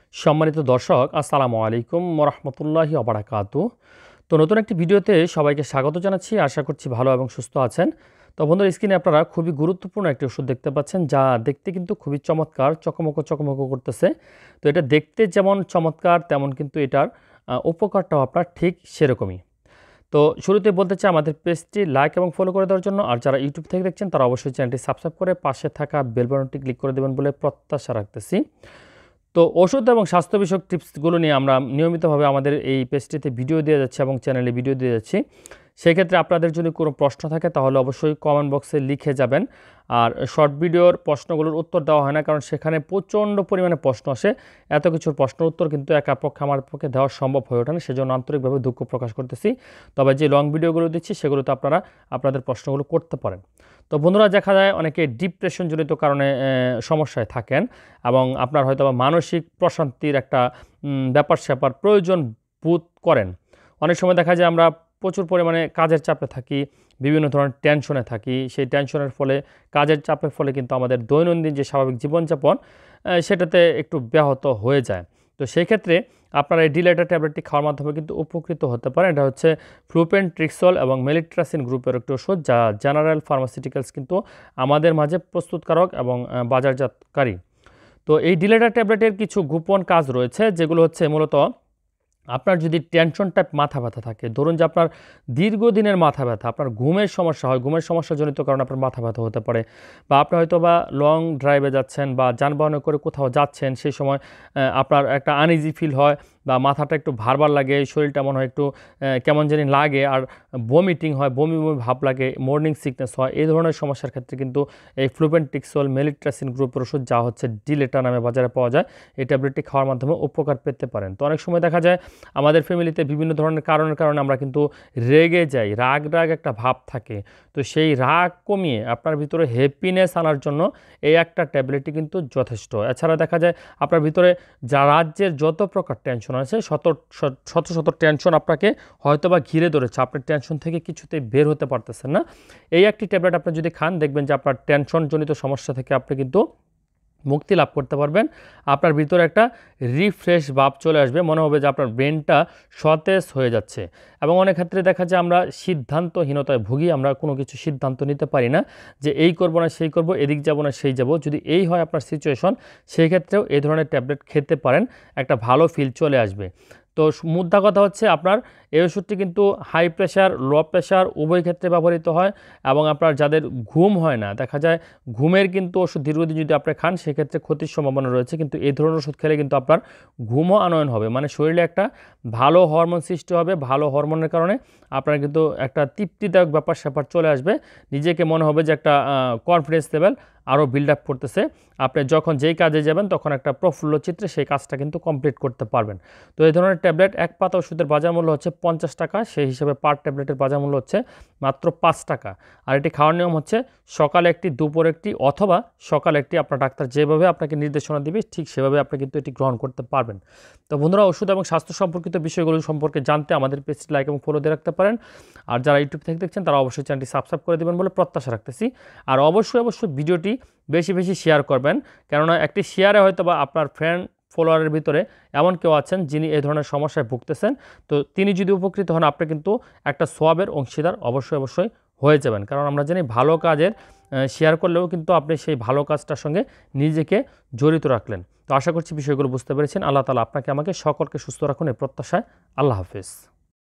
সম্মানিত দর্শক, আসসালামু আলাইকুম ওয়া রাহমাতুল্লাহি ওয়া বারাকাতুহু। তো নতুন একটি ভিডিওতে সবাইকে স্বাগত জানাচ্ছি। আশা করছি ভালো এবং সুস্থ আছেন। তো বন্ধুরা, স্ক্রিনে আপনারা খুবই গুরুত্বপূর্ণ একটি ওষুধ দেখতে পাচ্ছেন, যা দেখতে কিন্তু খুবই চমৎকার, চকমকো করতেছে। তো এটা দেখতে যেমন চমৎকার, তেমন কিন্তু এটার উপকারটাও আপনার ঠিক সেরকমই। তো শুরুতে বলতে চাই আমাদের পেজটি লাইক এবং ফলো করে দেওয়ার জন্য। আর যারা ইউটিউব থেকে দেখছেন তারা অবশ্যই চ্যানেলটি সাবস্ক্রাইব করে পাশে থাকা বেল বাটনটি ক্লিক করে দেবেন বলে প্রত্যাশা রাখতেছি। তো ওষুধ এবং স্বাস্থ্য বিষয়ক টিপসগুলো নিয়ে আমরা নিয়মিতভাবে আমাদের এই পেজটিতে ভিডিও দিয়ে যাচ্ছি এবং চ্যানেলে ভিডিও দিয়ে যাচ্ছি। সেক্ষেত্রে আপনাদের যদি কোনো প্রশ্ন থাকে তাহলে অবশ্যই কমেন্ট বক্সে লিখে যাবেন। আর শর্ট ভিডিওর প্রশ্নগুলোর উত্তর দেওয়া হয় না, কারণ সেখানে প্রচণ্ড পরিমাণে প্রশ্ন আসে। এত কিছুর প্রশ্নের উত্তর কিন্তু একা পক্ষে আমার পক্ষে দেওয়া সম্ভব হয়ে ওঠে না, সেজন্য আন্তরিকভাবে দুঃখ প্রকাশ করতেছি। তবে যে লং ভিডিওগুলো দিচ্ছি সেগুলোতে আপনারা আপনাদের প্রশ্নগুলো করতে পারেন। তো বন্ধুরা, দেখা যায় অনেকে ডিপ্রেশনজনিত কারণে সমস্যায় থাকেন এবং আপনার হয়তো বা মানসিক প্রশান্তির একটা ব্যাপার স্যাপার প্রয়োজন বোধ করেন। অনেক সময় দেখা যায় আমরা প্রচুর পরিমাণে কাজের চাপে থাকি, বিভিন্ন ধরনের টেনশনে থাকি। সেই টেনশনের ফলে, কাজের চাপের ফলে কিন্তু আমাদের দৈনন্দিন যে স্বাভাবিক জীবনযাপন সেটাতে একটু ব্যাহত হয়ে যায়। তো সেই ক্ষেত্রে আপনারা এই ডিলেটা ট্যাবলেটটি খাওয়ার মাধ্যমে কিন্তু উপকৃত হতে পারেন। এটা হচ্ছে ফ্লুপেনট্রিক্সল এবং মেলিট্রাসিন গ্রুপের একটি ওষুধ, যা জেনারেল ফার্মাসিউটিক্যালস কিন্তু আমাদের মাঝে প্রস্তুতকারক এবং বাজারজাতকারী। তো এই ডিলেটা ট্যাবলেটের কিছু গোপন কাজ রয়েছে, যেগুলো হচ্ছে মূলত আপনার যদি টেনশন টাইপ মাথা ব্যথা থাকে, ধরুন যে আপনার দীর্ঘদিনের মাথা ব্যথা, আপনার ঘুমের সমস্যা হয়, ঘুমের সমস্যাজনিত কারণে আপনার মাথা ব্যথা হতে পারে, বা আপনি হয়তো বা লং ড্রাইভে যাচ্ছেন বা যানবাহনে করে কোথাও যাচ্ছেন, সেই সময় আপনার একটা আনইজি ফিল হয় বা মাথাটা একটু ভারবার লাগে, শরীরটা মনে হয় একটু কেমন জানি লাগে, আর বমিটিং হয়, বমি বমি ভাব লাগে, মর্নিং সিকনেস হয়। এই ধরনের সমস্যার ক্ষেত্রে কিন্তু এই ফ্লুপেনট্রিক্সল মেলিট্রাসিন গ্রুপের ওষুধ, যা হচ্ছে ডিলেটা নামে বাজারে পাওয়া যায়, এই ট্যাবলেটটি খাওয়ার মাধ্যমে উপকার পেতে পারেন। তো অনেক সময় দেখা যায় আমাদের ফ্যামিলিতে বিভিন্ন ধরনের কারণের কারণে আমরা কিন্তু রেগে যাই, রাগ একটা ভাব থাকে। তো সেই রাগ কমিয়ে আপনার ভিতরে হ্যাপিনেস আনার জন্য এই একটা ট্যাবলেটই কিন্তু যথেষ্ট। এছাড়া দেখা যায় আপনার ভিতরে যা রাজ্যের যত প্রকার টেনশন আছে, শত টেনশন আপনাকে হয়তোবা ঘিরে ধরেছে, আপনি টেনশন থেকে কিছুতেই বের হতে পারতেছেন না, এই একটি ট্যাবলেট আপনি যদি খান, দেখবেন যে আপনার টেনশনজনিত সমস্যা থেকে আপনি কিন্তু মুক্তি লাভ করতে পারবেন। আপনার ভিতরে একটা রিফ্রেশ ভাব চলে আসবে, মনে হবে যে আপনার ব্রেনটা সতেজ হয়ে যাচ্ছে। এবং অনেক ক্ষেত্রে দেখা যায় আমরা সিদ্ধান্তহীনতায় ভুগি, আমরা কোনো কিছু সিদ্ধান্ত নিতে পারি না, যে এই করব না সেই করব, এদিক যাব না সেই যাব। যদি এই হয় আপনার সিচুয়েশন, সেই ক্ষেত্রেও এই ধরনের ট্যাবলেট খেতে পারেন, একটা ভালো ফিল চলে আসবে। তো মুদ্রা কথা হচ্ছে, আপনার এই ওষুধটি কিন্তু হাই প্রেশার, লো প্রেশার উভয় ক্ষেত্রে ব্যবহৃত হয়। এবং আপনার যাদের ঘুম হয় না, দেখা যায় ঘুমের কিন্তু ওষুধ দীর্ঘদিন যদি আপনি খান, সেক্ষেত্রে ক্ষতির সম্ভাবনা রয়েছে। কিন্তু এই ধরনের ওষুধ খেলে কিন্তু আপনার ঘুমও আনয়ন হবে, মানে শরীরে একটা ভালো হরমোন সৃষ্টি হবে। ভালো হরমোনের কারণে আপনার কিন্তু একটা তৃপ্তিদায়ক ব্যাপার স্যাপার চলে আসবে, নিজেকে মনে হবে যে একটা কনফিডেন্স লেভেল আরও বিল্ড আপ করতেছে। আপনি যখন যেই কাজে যাবেন তখন একটা প্রফুল্ল চিত্রে সেই কাজটা কিন্তু কমপ্লিট করতে পারবেন। তো এই ধরনের ট্যাবলেট, এক পাতা ওষুধের বাজার মূল্য হচ্ছে 50 টাকা, সেই হিসেবে পার ট্যাবলেটের বাজার মূল্য হচ্ছে মাত্র 5 টাকা। আর এটি খাওয়ার নিয়ম হচ্ছে সকালে একটি, দুপুরে একটি, অথবা সকালে একটি, আপনার ডাক্তার যেভাবে আপনাকে নির্দেশনা দিবে ঠিক সেভাবে আপনি কিন্তু এটি গ্রহণ করতে পারবেন। তো বন্ধুরা, ওষুধ এবং স্বাস্থ্য সম্পর্কিত বিষয়গুলো সম্পর্কে জানতে আমাদের পেজটি লাইক এবং ফলো দিয়ে রাখতে পারেন। আর যারা ইউটিউব থেকে দেখছেন তারা অবশ্যই চ্যানেলটি সাবস্ক্রাইব করে দেবেন বলে প্রত্যাশা রাখতেছি। আর অবশ্যই ভিডিওটি বেশি বেশি শেয়ার করবেন, কেননা একটি শেয়ারে হয়তো বা আপনার ফ্রেন্ড ফলোয়ারের ভিতরে এমন কেউ আছেন যিনি এই ধরনের সমস্যায় ভুগতেছেন। তো তিনি যদি উপকৃত হন, আপনি কিন্তু একটা সওয়াবের অংশীদার অবশ্যই হয়ে যাবেন। কারণ আমরা জানি ভালো কাজের শেয়ার করলেও কিন্তু আপনি সেই ভালো কাজটার সঙ্গে নিজেকে জড়িত রাখলেন। তো আশা করছি বিষয়গুলো বুঝতে পেরেছেন। আল্লাহ তাআলা আপনাকে আমাকে সকলকে সুস্থ রাখুন এই প্রত্যাশায়। আল্লাহ হাফেজ।